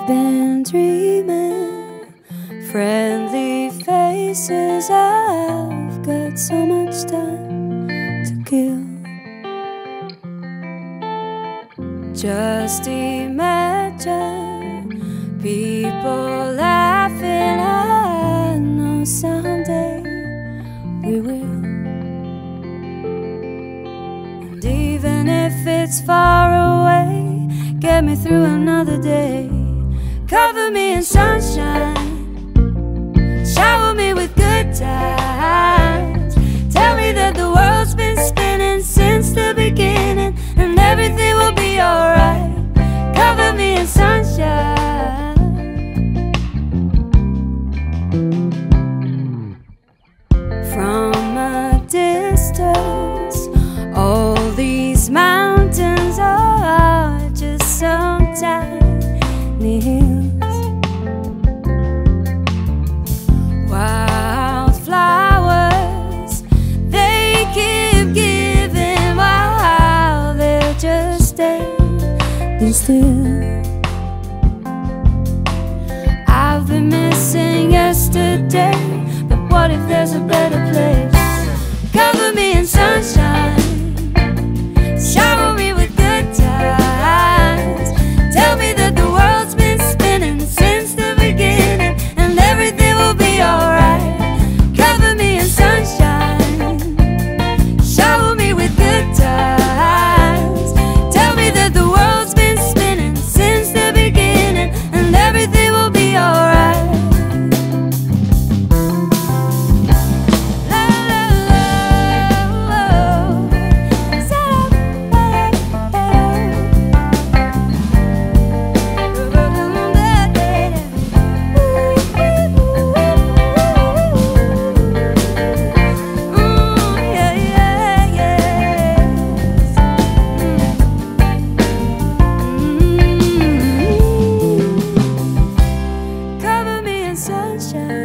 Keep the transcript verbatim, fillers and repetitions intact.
been dreaming, friendly faces, I've got so much time to kill. Just imagine people laughing, I know someday we will. And even if it's far away, get me through another day. Cover me in sunshine, shower me with good times. Tell me that the world's been spinning since the beginning, and everything will be alright. Cover me in sunshine. From a distance, all these mountains are just some tiny hills. Wildflowers, they keep giving while they're just standing still. I've been missing yesterday, but what if there's a better place? Cover me in sunshine, shower me with good times. Tell me that the world's been spinning since the beginning, and everything will be alright. Cover me in sunshine, shower me with good times. Tell me that the world's been spinning since the beginning, and everything will be alright. Cover me in sunshine.